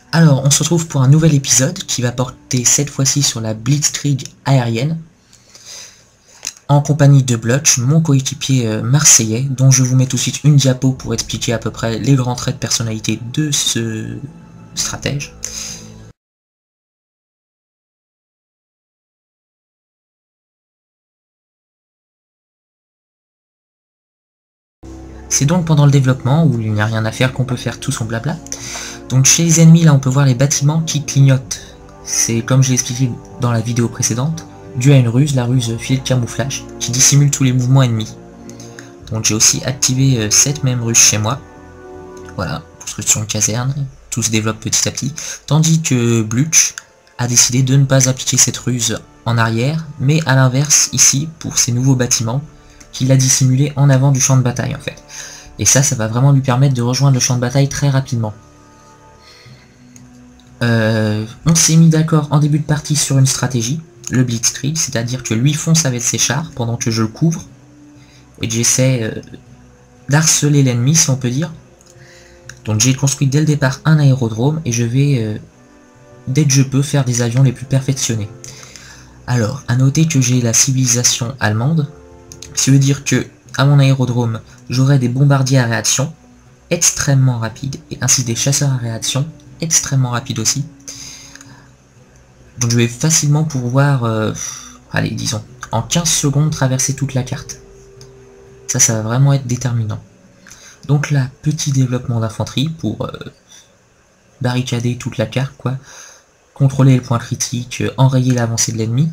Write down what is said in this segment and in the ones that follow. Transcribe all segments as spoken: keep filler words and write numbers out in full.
Alors, on se retrouve pour un nouvel épisode qui va porter cette fois-ci sur la Blitzkrieg aérienne, en compagnie de Blutch, mon coéquipier euh, marseillais, dont je vous mets tout de suite une diapo pour expliquer à peu près les grands traits de personnalité de ce stratège. C'est donc pendant le développement, où il n'y a rien à faire, qu'on peut faire tout son blabla. Donc chez les ennemis, là on peut voir les bâtiments qui clignotent. C'est comme j'ai expliqué dans la vidéo précédente, dû à une ruse, la ruse filet de camouflage, qui dissimule tous les mouvements ennemis. Donc j'ai aussi activé euh, cette même ruse chez moi. Voilà, construction de caserne, tout se développe petit à petit. Tandis que Blutch a décidé de ne pas appliquer cette ruse en arrière, mais à l'inverse ici, pour ces nouveaux bâtiments, qu'il a dissimulé en avant du champ de bataille en fait. Et ça, ça va vraiment lui permettre de rejoindre le champ de bataille très rapidement. Euh, on s'est mis d'accord en début de partie sur une stratégie, le Blitzkrieg, c'est-à-dire que lui fonce avec ses chars pendant que je le couvre, et que j'essaie euh, d'harceler l'ennemi si on peut dire. Donc j'ai construit dès le départ un aérodrome, et je vais, euh, dès que je peux, faire des avions les plus perfectionnés. Alors, à noter que j'ai la civilisation allemande, ce qui veut dire que à mon aérodrome, j'aurai des bombardiers à réaction extrêmement rapides, et ainsi des chasseurs à réaction extrêmement rapides aussi. Donc je vais facilement pouvoir, euh, allez disons, en quinze secondes traverser toute la carte. Ça, ça va vraiment être déterminant. Donc là, petit développement d'infanterie pour euh, barricader toute la carte, quoi. Contrôler le point critique, euh, enrayer l'avancée de l'ennemi.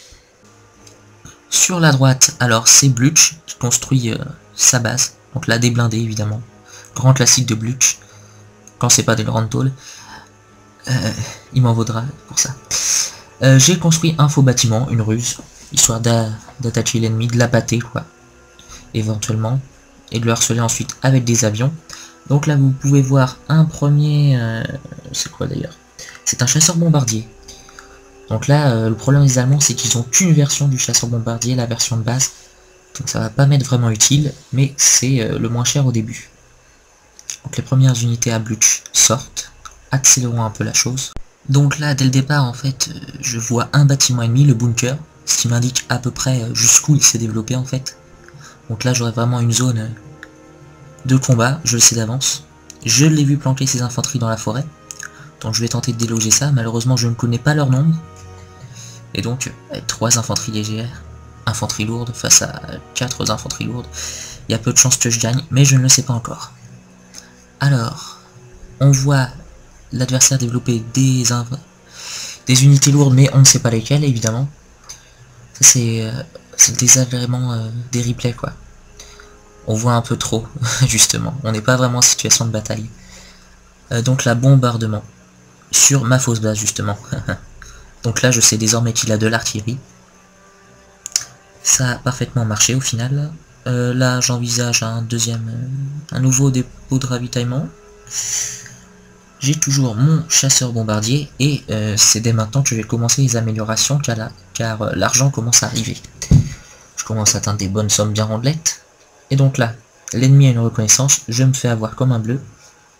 Sur la droite, alors c'est Blutch qui construit euh, sa base. Donc là, des blindés évidemment. Grand classique de Blutch. Quand c'est pas des grandes tôles. Euh, il m'en vaudra pour ça. Euh, J'ai construit un faux bâtiment, une ruse, histoire d'attacher l'ennemi, de l'appâter quoi, éventuellement, et de le harceler ensuite avec des avions. Donc là vous pouvez voir un premier, euh, c'est quoi d'ailleurs? C'est un chasseur bombardier. Donc là euh, le problème des Allemands c'est qu'ils ont qu'une version du chasseur bombardier, la version de base, donc ça va pas m'être vraiment utile, mais c'est euh, le moins cher au début. Donc les premières unités à Blutch sortent, accélérons un peu la chose. Donc là, dès le départ, en fait, euh, je vois un bâtiment ennemi, le bunker, ce qui m'indique à peu près euh, jusqu'où il s'est développé en fait. Donc là, j'aurai vraiment une zone euh, de combat, je le sais d'avance. Je l'ai vu planquer ses infanteries dans la forêt, donc je vais tenter de déloger ça. Malheureusement, je ne connais pas leur nombre. Et donc, euh, trois infanteries légères, infanterie lourde face à quatre infanteries lourdes. Il y a peu de chances que je gagne, mais je ne le sais pas encore. Alors, on voit l'adversaire développer des, des unités lourdes, mais on ne sait pas lesquelles, évidemment. Ça, c'est euh, le désagrément euh, des replays, quoi. On voit un peu trop, justement. On n'est pas vraiment en situation de bataille. Euh, donc, la bombardement sur ma fausse base, justement. Donc là, je sais désormais qu'il a de l'artillerie. Ça a parfaitement marché, au final. Euh, là, j'envisage un deuxième, euh, un nouveau dépôt de ravitaillement. J'ai toujours mon chasseur bombardier et euh, c'est dès maintenant que je vais commencer les améliorations car, la, car euh, l'argent commence à arriver. Je commence à atteindre des bonnes sommes bien rondelettes. Et donc là, l'ennemi a une reconnaissance, je me fais avoir comme un bleu.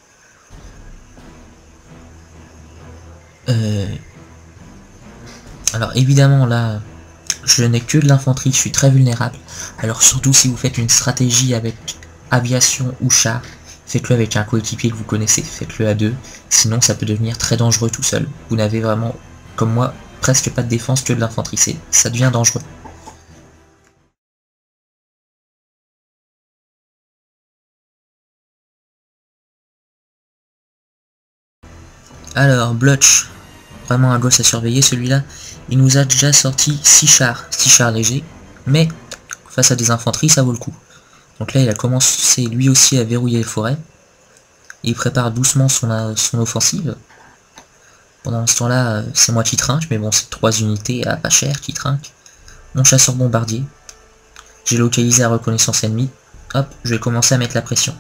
Euh... Alors évidemment là, je n'ai que de l'infanterie, je suis très vulnérable. Alors surtout si vous faites une stratégie avec aviation ou char, faites-le avec un coéquipier que vous connaissez, faites-le à deux, sinon ça peut devenir très dangereux tout seul. Vous n'avez vraiment, comme moi, presque pas de défense que de l'infanterie, ça devient dangereux. Alors, Blutch, vraiment un gosse à surveiller celui-là, il nous a déjà sorti six chars, six chars légers, mais face à des infanteries ça vaut le coup. Donc là il a commencé lui aussi à verrouiller les forêts. Il prépare doucement son, son offensive. Pendant ce temps-là, c'est moi qui trinque, mais bon, c'est trois unités à pas cher qui trinquent. Mon chasseur bombardier. J'ai localisé la reconnaissance ennemie. Hop, je vais commencer à mettre la pression.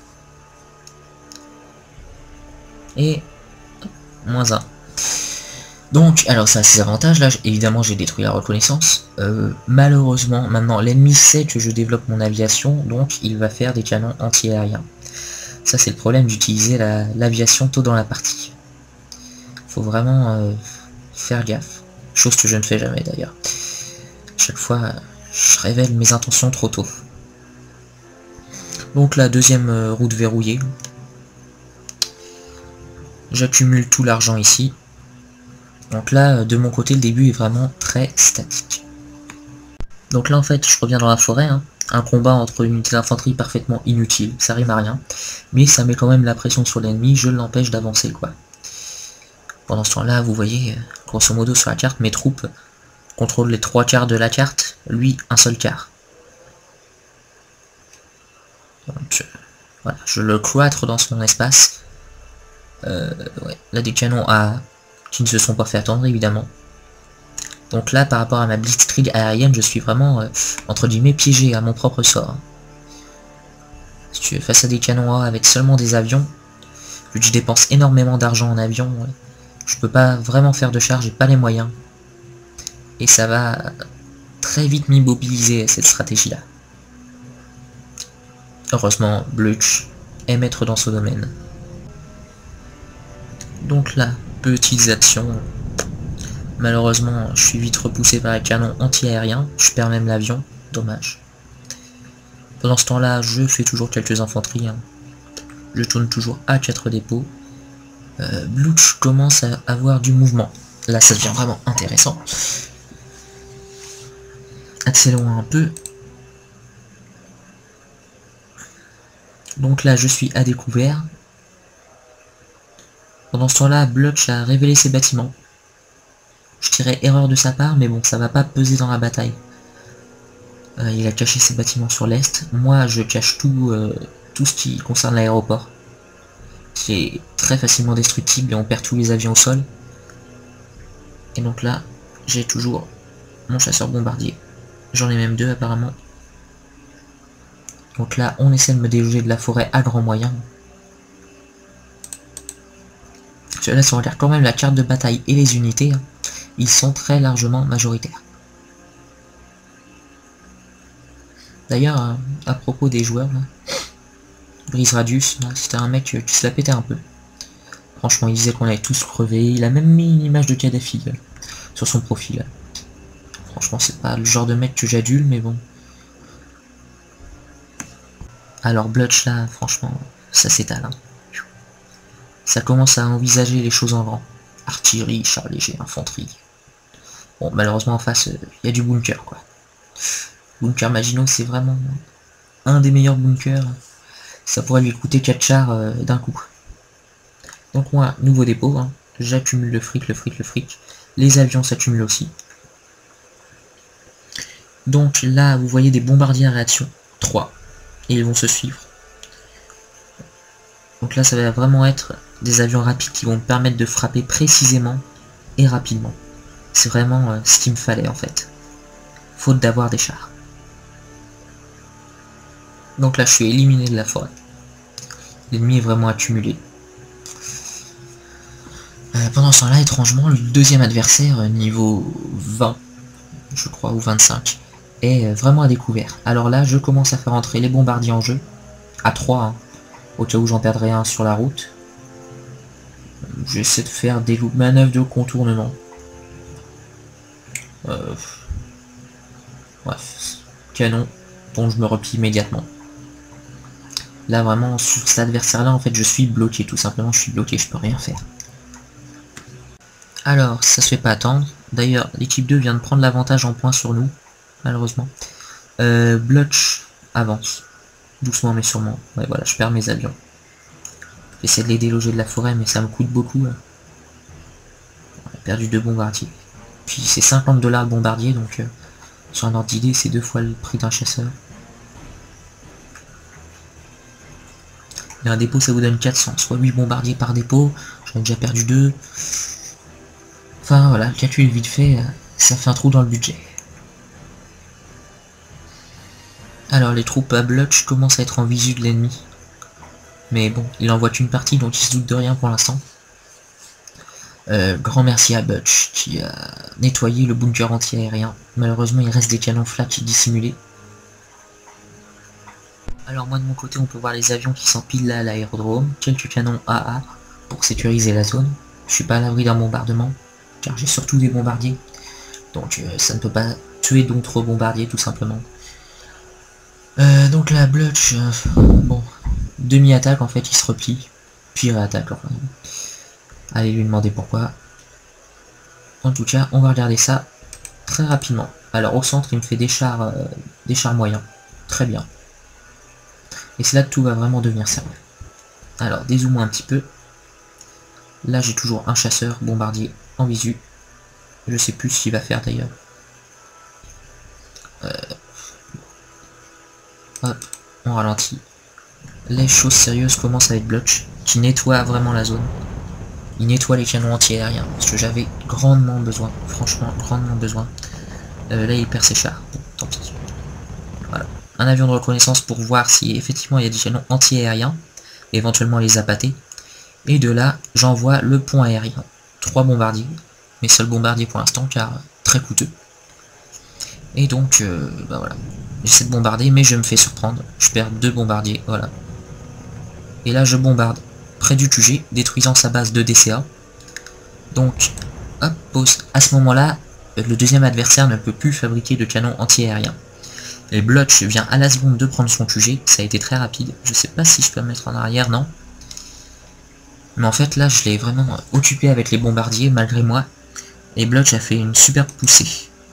Et hop, moins un. Donc, alors ça a ses avantages, là évidemment j'ai détruit la reconnaissance. Euh, malheureusement, maintenant l'ennemi sait que je développe mon aviation, donc il va faire des canons anti-aériens. Ça c'est le problème d'utiliser l'aviation la, tôt dans la partie. Faut vraiment euh, faire gaffe. Chose que je ne fais jamais d'ailleurs. Chaque fois, je révèle mes intentions trop tôt. Donc la deuxième euh, route verrouillée. J'accumule tout l'argent ici. Donc là, de mon côté, le début est vraiment très statique. Donc là, en fait, je reviens dans la forêt. Hein. Un combat entre une unité d'infanterie parfaitement inutile. Ça rime à rien. Mais ça met quand même la pression sur l'ennemi. Je l'empêche d'avancer, quoi. Pendant ce temps-là, vous voyez, grosso modo, sur la carte, mes troupes contrôlent les trois quarts de la carte. Lui, un seul quart. Donc, euh, voilà, je le cloître dans son espace. Euh, ouais, là, des canons A qui ne se sont pas fait attendre, évidemment. Donc là, par rapport à ma blitzkrieg aérienne, je suis vraiment, euh, entre guillemets, piégé à mon propre sort. Si tu es face à des canons A avec seulement des avions, vu que je dépense énormément d'argent en avion, ouais, je peux pas vraiment faire de charge, j'ai pas les moyens. Et ça va très vite m'immobiliser, cette stratégie-là. Heureusement, Blutch est maître dans ce domaine. Donc là, petites actions. Malheureusement, je suis vite repoussé par un canon anti-aérien. Je perds même l'avion. Dommage. Pendant ce temps-là, je fais toujours quelques infanteries. Hein. Je tourne toujours à quatre dépôts. Euh, Blutch commence à avoir du mouvement. Là, ça devient vraiment intéressant. Accélérons un peu. Donc là, je suis à découvert. Pendant ce temps-là, Blutch a révélé ses bâtiments. Je dirais erreur de sa part, mais bon, ça va pas peser dans la bataille. Euh, il a caché ses bâtiments sur l'est. Moi, je cache tout, euh, tout ce qui concerne l'aéroport. Qui est très facilement destructible et on perd tous les avions au sol. Et donc là, j'ai toujours mon chasseur bombardier. J'en ai même deux apparemment. Donc là, on essaie de me déloger de la forêt à grand moyen. Là, si on regarde quand même la carte de bataille et les unités, hein, ils sont très largement majoritaires. D'ailleurs, euh, à propos des joueurs, là, Brice Radius, c'était un mec qui se la pétait un peu. Franchement, il disait qu'on allait tous crever. Il a même mis une image de Kadhafi là, sur son profil. Franchement, c'est pas le genre de mec que j'adule, mais bon. Alors, Blutch, là, franchement, ça s'étale. Hein. Ça commence à envisager les choses en grand. Artillerie, char léger, infanterie. Bon, malheureusement, en face, il euh, y a du bunker, quoi. Bunker Maginot, c'est vraiment un des meilleurs bunkers. Ça pourrait lui coûter quatre chars euh, d'un coup. Donc moi, nouveau dépôt, hein. J'accumule le fric, le fric, le fric. Les avions s'accumulent aussi. Donc là, vous voyez des bombardiers à réaction. trois. Et ils vont se suivre. Donc là, ça va vraiment être des avions rapides qui vont me permettre de frapper précisément et rapidement. C'est vraiment euh, ce qu'il me fallait en fait. Faute d'avoir des chars. Donc là, je suis éliminé de la forêt. L'ennemi est vraiment accumulé. Euh, pendant ce temps-là, étrangement, le deuxième adversaire, niveau vingt, je crois, ou vingt-cinq, est vraiment à découvert. Alors là, je commence à faire entrer les bombardiers en jeu, à trois, hein, au cas où j'en perdrais un sur la route. J'essaie de faire des manœuvres de contournement. Euh... Bref, canon, bon, je me replie immédiatement. Là, vraiment, sur cet adversaire-là, en fait, je suis bloqué, tout simplement, je suis bloqué, je peux rien faire. Alors, ça se fait pas attendre. D'ailleurs, l'équipe deux vient de prendre l'avantage en points sur nous, malheureusement. Euh, Blutch avance, doucement mais sûrement. Ouais, voilà, je perds mes avions. J'essaie de les déloger de la forêt, mais ça me coûte beaucoup. Hein. On a perdu deux bombardiers. Puis c'est cinquante dollars le bombardier, donc euh, sur un ordre d'idée, c'est deux fois le prix d'un chasseur. Et un dépôt, ça vous donne quatre cents, soit huit bombardiers par dépôt. J'en ai déjà perdu deux. Enfin voilà, le calcul est vite fait, ça fait un trou dans le budget. Alors les troupes à Blutch commencent à être en visu de l'ennemi. Mais bon, il envoie qu'une partie, donc il se doute de rien pour l'instant. Euh, grand merci à Blutch qui a nettoyé le bunker anti-aérien. Malheureusement, il reste des canons flak dissimulés. Alors moi de mon côté, on peut voir les avions qui s'empilent là à l'aérodrome. Quelques canons A A pour sécuriser la zone. Je suis pas à l'abri d'un bombardement, car j'ai surtout des bombardiers. Donc euh, ça ne peut pas tuer d'autres bombardiers tout simplement. Euh, donc la Blutch, euh, bon, demi-attaque en fait, il se replie, puis réattaque. Enfin, allez lui demander pourquoi. En tout cas, on va regarder ça très rapidement. Alors au centre, il me fait des chars, euh, des chars moyens, très bien. Et c'est là que tout va vraiment devenir sérieux. Alors dézoomons un petit peu. Là j'ai toujours un chasseur bombardier en visu. Je sais plus ce qu'il va faire d'ailleurs. Euh... Hop, on ralentit. Les choses sérieuses commencent avec Blutch, qui nettoie vraiment la zone. Il nettoie les canons anti-aériens, parce que j'avais grandement besoin, franchement grandement besoin. Euh, là il perd ses chars, bon, tant pis. Voilà. Un avion de reconnaissance pour voir si effectivement il y a des canons anti-aériens, éventuellement les appâter. Et de là, j'envoie le pont aérien. Trois bombardiers, mes seuls bombardiers pour l'instant, car très coûteux. Et donc, euh, bah voilà. J'essaie de bombarder, mais je me fais surprendre. Je perds deux bombardiers, voilà. Et là, je bombarde près du Q G, détruisant sa base de D C A. Donc, hop, pause. À ce moment-là, le deuxième adversaire ne peut plus fabriquer de canon anti-aérien. Et Blutch vient à la seconde de prendre son Q G, ça a été très rapide. Je sais pas si je peux me mettre en arrière, non. Mais en fait, là, je l'ai vraiment occupé avec les bombardiers, malgré moi. Et Blutch a fait une superbe poussée.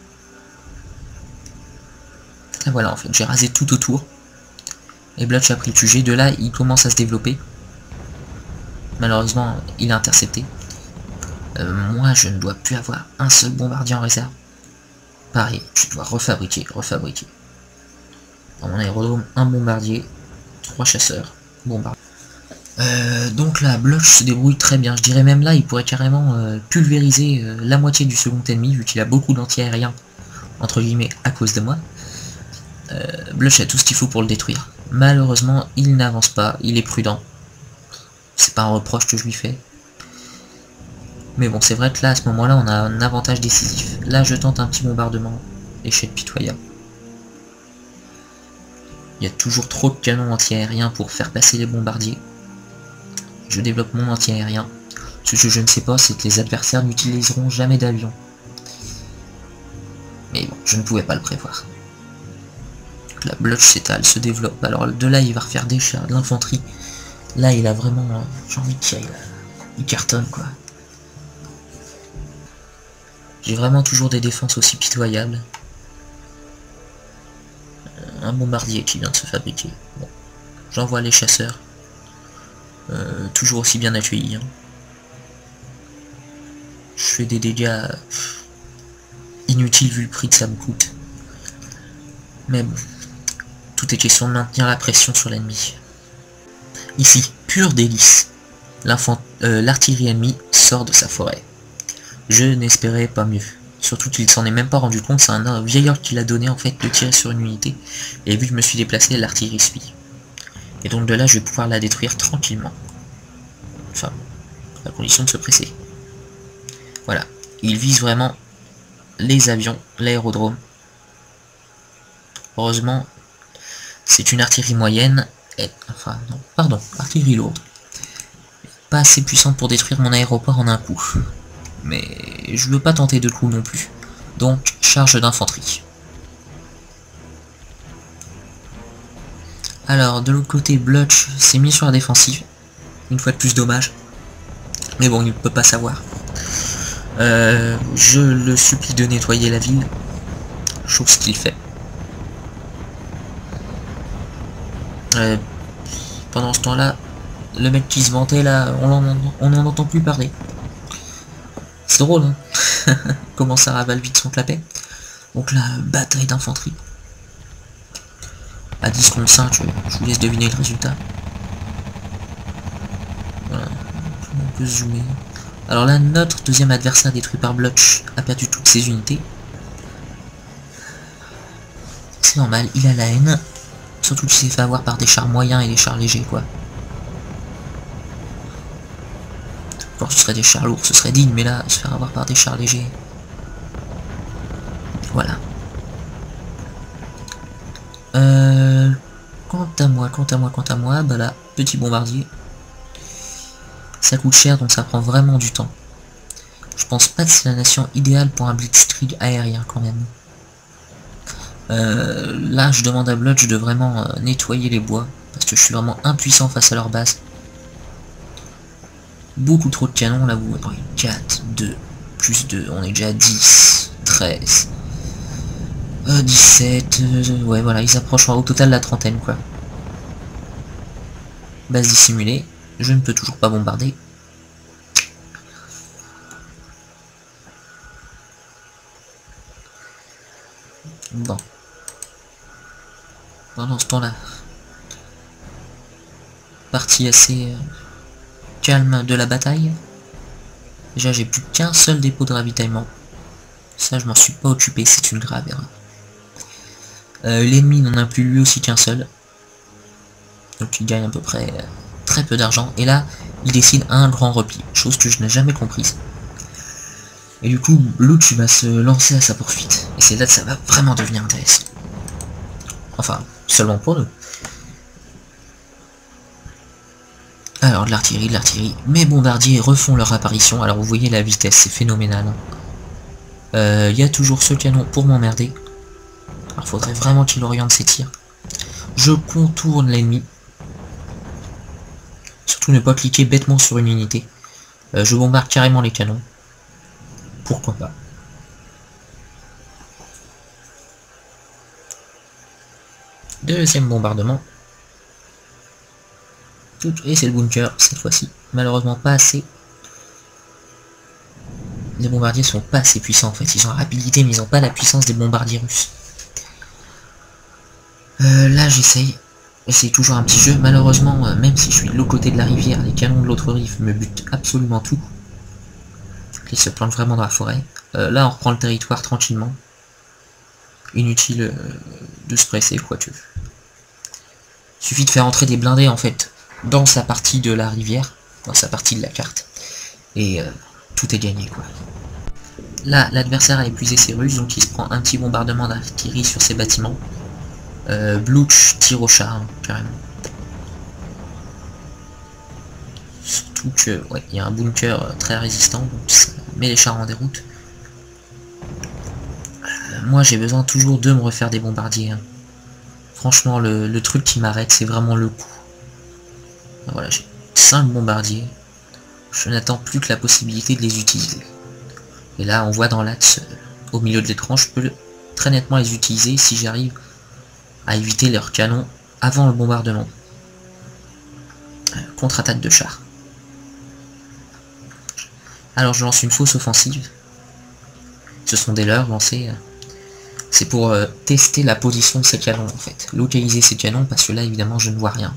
Et voilà, en fait, j'ai rasé tout autour. Et Blutch a pris le Q G. De là, il commence à se développer. Malheureusement, il est intercepté. Euh, moi, je ne dois plus avoir un seul bombardier en réserve. Pareil, je dois refabriquer, refabriquer. Dans mon aérodrome, un bombardier, trois chasseurs, bombardier. Euh, donc là, Blutch se débrouille très bien. Je dirais même là, il pourrait carrément euh, pulvériser euh, la moitié du second ennemi, vu qu'il a beaucoup d'anti-aériens, entre guillemets, à cause de moi. Euh, Blutch a tout ce qu'il faut pour le détruire. Malheureusement, il n'avance pas, il est prudent. C'est pas un reproche que je lui fais. Mais bon, c'est vrai que là, à ce moment-là, on a un avantage décisif. Là, je tente un petit bombardement. Échec pitoyable. Il y a toujours trop de canons anti-aériens pour faire passer les bombardiers. Je développe mon anti-aérien. Ce que je ne sais pas, c'est que les adversaires n'utiliseront jamais d'avion. Mais bon, je ne pouvais pas le prévoir. La Blutch s'étale, se développe. Alors de là, il va refaire des chars, de l'infanterie. Là, il a vraiment... Euh, j'ai envie qu'il il cartonne, quoi. J'ai vraiment toujours des défenses aussi pitoyables. Euh, un bombardier qui vient de se fabriquer. Bon. J'envoie les chasseurs. Euh, toujours aussi bien accueillis. Hein. Je fais des dégâts pff, inutiles vu le prix que ça me coûte. Mais bon, tout est question de maintenir la pression sur l'ennemi. Ici, pur délice. Euh, L'artillerie ennemie sort de sa forêt. Je n'espérais pas mieux. Surtout qu'il s'en est même pas rendu compte, c'est un, un vieil ordre qui l'a donné en fait de tirer sur une unité. Et vu que je me suis déplacé, l'artillerie suit. Et donc de là, je vais pouvoir la détruire tranquillement. Enfin, à condition de se presser. Voilà. Il vise vraiment les avions, l'aérodrome. Heureusement, c'est une artillerie moyenne. Et, enfin, non, pardon, artillerie lourde. Pas assez puissante pour détruire mon aéroport en un coup. Mais je veux pas tenter de coup non plus. Donc, charge d'infanterie. Alors, de l'autre côté, Blutch s'est mis sur la défensive. Une fois de plus, dommage. Mais bon, il ne peut pas savoir. Euh, je le supplie de nettoyer la ville. Chose qu'il fait. Euh, pendant ce temps-là, le mec qui se vantait là, on n'en entend plus parler. C'est drôle, hein. Comment ça ravale vite son clapet. Donc la bataille d'infanterie. À dix contre cinq, je vous laisse deviner le résultat. Voilà, on peut zoomer. Alors là, notre deuxième adversaire détruit par Blutch a perdu toutes ses unités. C'est normal, il a la haine. Surtout qu'il s'est fait avoir par des chars moyens et des chars légers, quoi. Alors ce serait des chars lourds, ce serait digne, mais là, se faire avoir par des chars légers. Voilà. Euh, quant à moi, quant à moi, quant à moi, bah là, petit bombardier. Ça coûte cher, donc ça prend vraiment du temps. Je pense pas que c'est la nation idéale pour un blitzkrieg aérien quand même. Euh, là je demande à Bludge de vraiment euh, nettoyer les bois, parce que je suis vraiment impuissant face à leur base. Beaucoup trop de canons là, vous voyez, quatre, deux, plus deux, on est déjà à dix, treize, euh, dix-sept, euh, ouais voilà, ils approchent au total la trentaine quoi. Base dissimulée, je ne peux toujours pas bombarder. Bon. Pendant ce temps-là, partie assez euh, calme de la bataille. Déjà j'ai plus qu'un seul dépôt de ravitaillement. Ça je m'en suis pas occupé, c'est une grave erreur. Euh, L'ennemi n'en a plus lui aussi qu'un seul. Donc il gagne à peu près euh, très peu d'argent. Et là, il décide un grand repli, chose que je n'ai jamais comprise. Et du coup, Blutch va se lancer à sa poursuite. Et c'est là que ça va vraiment devenir intéressant. Enfin, seulement pour nous. Alors, de l'artillerie, de l'artillerie. Mes bombardiers refont leur apparition. Alors, vous voyez la vitesse, c'est phénoménal. Il euh, y a toujours ce canon pour m'emmerder. Alors, faudrait vraiment qu'il oriente ses tirs. Je contourne l'ennemi. Surtout ne pas cliquer bêtement sur une unité. Euh, je bombarde carrément les canons. Pourquoi pas. Deuxième bombardement. Et c'est le bunker cette fois-ci. Malheureusement pas assez. Les bombardiers sont pas assez puissants en fait. Ils ont la rapidité mais ils n'ont pas la puissance des bombardiers russes. Euh, là j'essaye. J'essaye toujours un petit jeu. Malheureusement, euh, même si je suis de l'autre côté de la rivière, les canons de l'autre rive me butent absolument tout. Ils se plantent vraiment dans la forêt. Euh, là on reprend le territoire tranquillement. Inutile euh, de se presser, quoique. Suffit de faire entrer des blindés en fait dans sa partie de la rivière, dans sa partie de la carte, et euh, tout est gagné quoi. Là l'adversaire a épuisé ses ruses, donc il se prend un petit bombardement d'artillerie sur ses bâtiments. Euh, Blutch tire au char, hein, carrément. Surtout que ouais, il y a un bunker euh, très résistant, donc ça met les chars en déroute. Euh, moi j'ai besoin toujours de me refaire des bombardiers. Hein. Franchement le, le truc qui m'arrête c'est vraiment le coup. Voilà, j'ai cinq bombardiers. Je n'attends plus que la possibilité de les utiliser. Et là on voit dans l'axe euh, au milieu de l'écran, je peux très nettement les utiliser si j'arrive à éviter leurs canons avant le bombardement. Euh, Contre-attaque de char. Alors je lance une fausse offensive. Ce sont des leurres lancés. Euh, C'est pour euh, tester la position de ces canons en fait. Localiser ces canons parce que là évidemment je ne vois rien.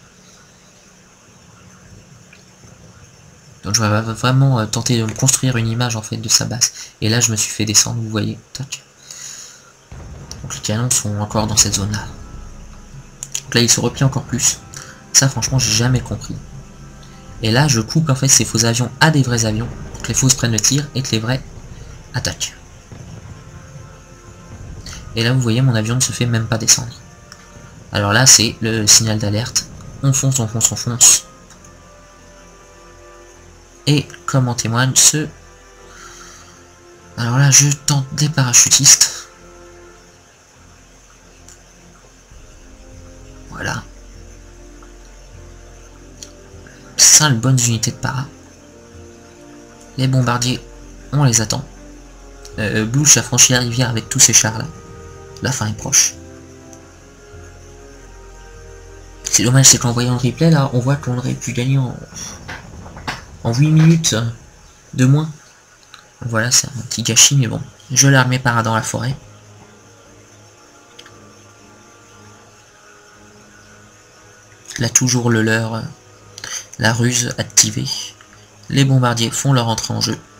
Donc je vais vraiment euh, tenter de me construire une image en fait de sa base. Et là je me suis fait descendre, vous voyez. Tac. Donc les canons sont encore dans cette zone là. Donc là il se replie encore plus. Ça franchement j'ai jamais compris. Et là je coupe en fait ces faux avions à des vrais avions. Pour que les faux prennent le tir et que les vrais attaquent. Et là vous voyez mon avion ne se fait même pas descendre. Alors là c'est le signal d'alerte. On fonce, on fonce, on fonce. Et comme en témoigne ce... Alors là je tente des parachutistes. Voilà. cinq bonnes unités de para. Les bombardiers, on les attend. Euh, Blutch a franchi la rivière avec tous ces chars là. La fin est proche. C'est dommage, c'est qu'en voyant le replay là, on voit qu'on aurait pu gagner en, en huit minutes de moins. Voilà, c'est un petit gâchis, mais bon. Je largue mes paras dans la forêt. Là toujours le leurre, la ruse activée. Les bombardiers font leur entrée en jeu.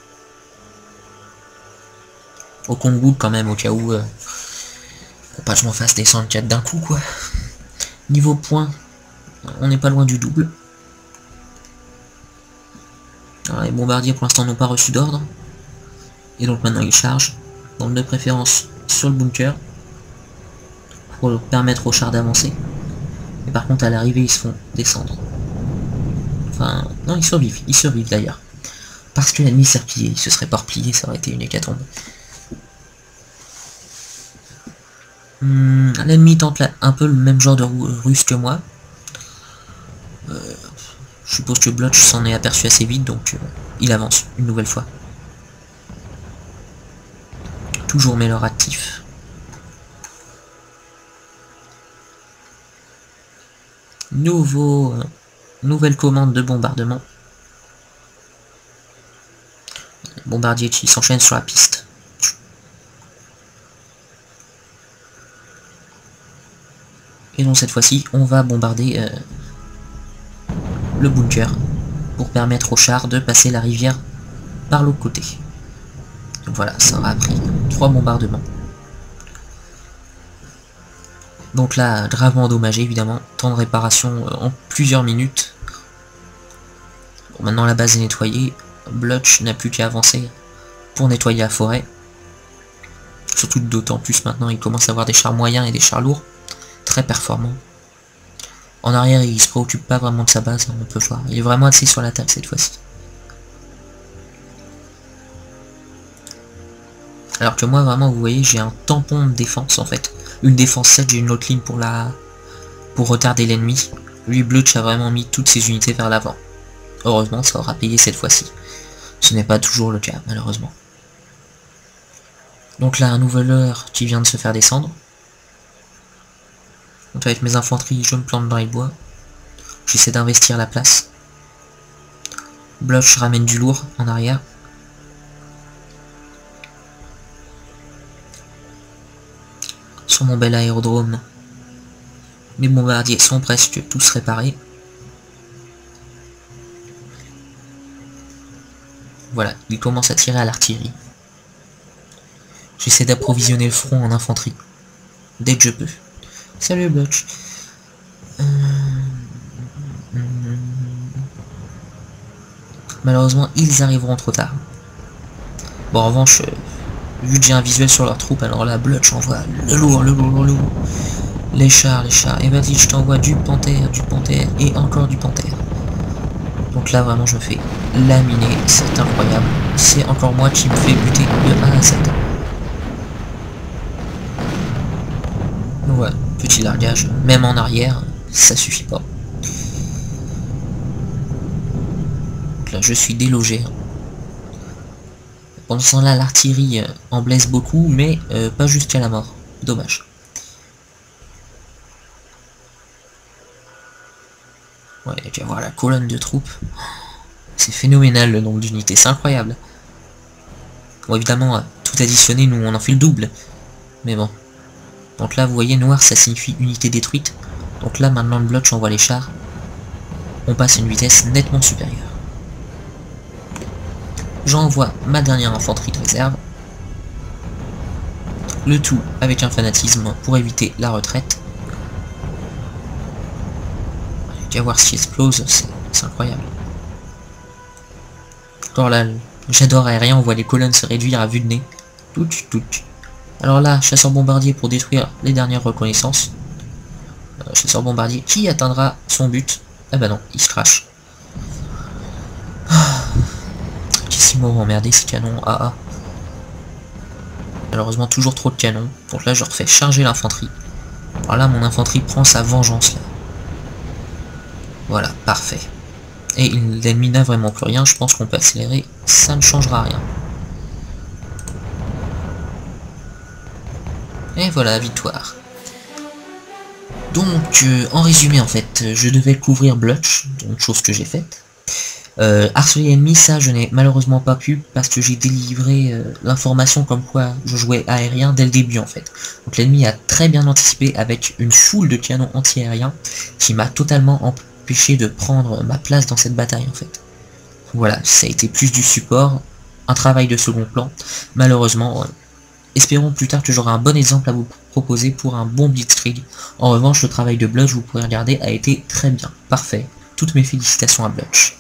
Au compte-gouttes quand même, au cas où... Euh, Faut pas que je m'en fasse descendre quatre d'un coup quoi. Niveau points, on n'est pas loin du double. Alors, les bombardiers pour l'instant n'ont pas reçu d'ordre. Et donc maintenant ils chargent. Donc de préférence sur le bunker. Pour permettre aux chars d'avancer. Mais par contre à l'arrivée ils se font descendre. Enfin, non ils survivent, ils survivent d'ailleurs. Parce que l'ennemi s'est replié, il se serait pas replié, ça aurait été une hécatombe. Hum, l'ennemi tente là, un peu le même genre de ruse que moi. Euh, je suppose que Blotch s'en est aperçu assez vite, donc euh, il avance une nouvelle fois. Toujours Mailer actif. Nouveau, euh, nouvelle commande de bombardement. Bombardier qui s'enchaîne sur la piste. Et donc cette fois-ci, on va bombarder euh, le bunker pour permettre aux chars de passer la rivière par l'autre côté. Donc voilà, ça aura pris trois bombardements. Donc là, gravement endommagé évidemment, temps de réparation euh, en plusieurs minutes. Bon, maintenant la base est nettoyée, Blotch n'a plus qu'à avancer pour nettoyer la forêt. Surtout d'autant plus maintenant, il commence à avoir des chars moyens et des chars lourds, très performants. En arrière, il se préoccupe pas vraiment de sa base, on peut voir. Il est vraiment axé sur l'attaque cette fois-ci. Alors que moi, vraiment, vous voyez, j'ai un tampon de défense en fait. Une défense sept, j'ai une autre ligne pour la pour retarder l'ennemi. Lui, Blotch a vraiment mis toutes ses unités vers l'avant. Heureusement, ça aura payé cette fois-ci. Ce n'est pas toujours le cas, malheureusement. Donc là, un nouvel heure qui vient de se faire descendre. Donc avec mes infanteries, je me plante dans les bois. J'essaie d'investir la place. Blotch ramène du lourd en arrière. Sur mon bel aérodrome, mes bombardiers sont presque tous réparés. Voilà, il commence à tirer à l'artillerie. J'essaie d'approvisionner le front en infanterie, dès que je peux. Salut Blotch. Euh... Malheureusement, ils arriveront trop tard. Bon, en revanche, vu que j'ai un visuel sur leurs troupes, alors là, Blotch envoie le lourd, le lourd, le lourd. Les chars, les chars. Et vas-y, je t'envoie du panthère, du panthère et encore du panthère. Donc là, vraiment, je me fais laminer. C'est incroyable. C'est encore moi qui me fais buter de A à Z. Donc voilà, petit largage. Même en arrière, ça suffit pas. Donc là, je suis délogé. Pendant ce temps-là, l'artillerie en blesse beaucoup, mais euh, pas jusqu'à la mort. Dommage. Ouais, tu vas voir la colonne de troupes. C'est phénoménal le nombre d'unités, c'est incroyable. Bon, évidemment, tout additionné, nous on en fait le double. Mais bon. Donc là, vous voyez, noir, ça signifie unité détruite. Donc là, maintenant, le Blotch envoie les chars. On passe à une vitesse nettement supérieure. J'envoie ma dernière infanterie de réserve. Le tout avec un fanatisme pour éviter la retraite. Tu vas voir ce qui explose, c'est incroyable. Alors là, j'adore aérien, on voit les colonnes se réduire à vue de nez. Tout, tout. Alors là, chasseur bombardier pour détruire les dernières reconnaissances. Euh, chasseur bombardier qui atteindra son but. Ah bah non, il se crache. Qu'est-ce qu'ils m'ont emmerdé ces canons A A. Malheureusement toujours trop de canons. Donc là je refais charger l'infanterie. Alors là mon infanterie prend sa vengeance là. Voilà, parfait. Et l'ennemi n'a vraiment plus rien, je pense qu'on peut accélérer, ça ne changera rien. Et voilà, victoire. Donc, euh, en résumé en fait, je devais couvrir Blotch, donc chose que j'ai faite. Euh, harceler l'ennemi, ça je n'ai malheureusement pas pu parce que j'ai délivré euh, l'information comme quoi je jouais aérien dès le début en fait. Donc l'ennemi a très bien anticipé avec une foule de canons anti-aériens qui m'a totalement empêché de prendre ma place dans cette bataille en fait. Voilà, ça a été plus du support, un travail de second plan. Malheureusement, euh, espérons plus tard que j'aurai un bon exemple à vous proposer pour un bon blitzkrieg. En revanche, le travail de Blotch, vous pourrez regarder, a été très bien, parfait. Toutes mes félicitations à Blotch.